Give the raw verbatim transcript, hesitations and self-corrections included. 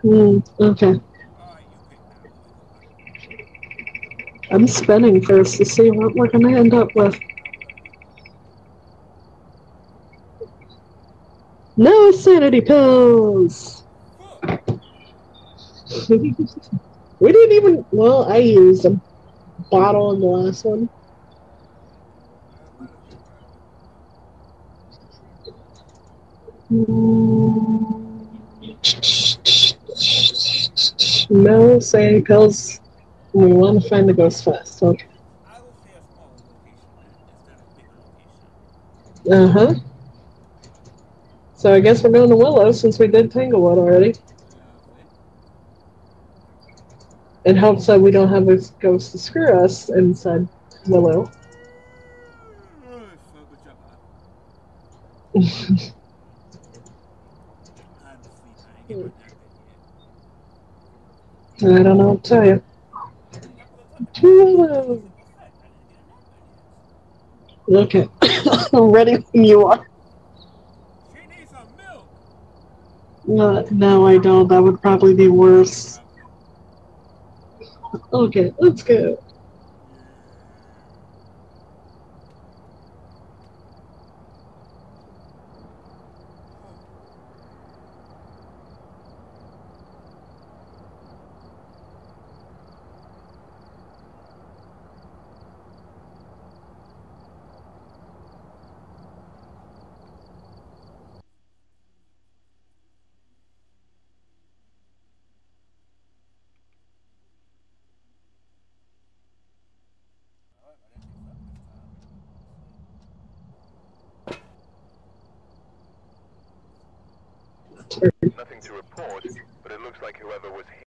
Mm, okay. I'm spinning first to see what we're gonna end up with. No sanity pills! We didn't even. Well, I used a bottle in the last one. No sanity pills. We want to find the ghost fast. Okay. Uh huh. So I guess we're going to Willow since we did Tanglewood already. It helps that we don't have a ghost to screw us inside Willow. I don't know what to tell you. Willow. Okay. I'm ready when you are. Uh, no, I don't. That would probably be worse. Okay, let's go. Nothing to report, but it looks like whoever was